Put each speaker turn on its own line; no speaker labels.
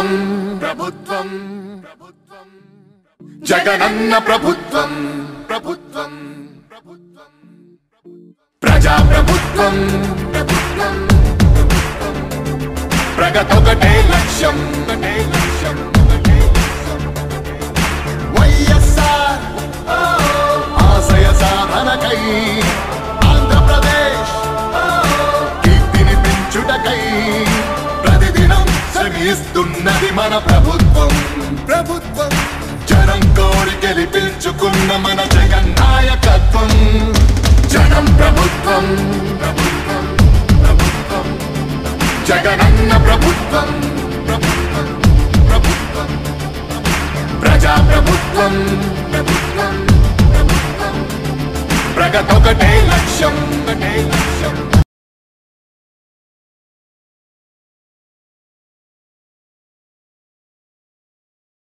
ప్రభుత్వం ప్రభుత్వం జగనన్న ప్రభుత్వం ప్రభుత్వం ప్రజా ప్రభుత్వం ప్రభుత్వం ప్రగతొకటే లక్ష్యం వైఎస్ఆర్ ఆశయ సాధనకై ఆంధ్రప్రదేశ్ కీర్తిని పెంచుటకై ప్రతిదినం శ్రమిస్తున్నది మన ప్రభుత్వం ప్రభుత్వం జనం కోరి గెలిపించుకున్న మన జగన్ నాయకత్వం జనం ప్రభుత్వం ప్రభుత్వం ప్రభుత్వం జగనన్న ప్రభుత్వం ప్రభుత్వం ప్రభుత్వం ప్రజా ప్రభుత్వం ప్రభుత్వం ప్రభుత్వం ప్రగతొకటే లక్ష్యం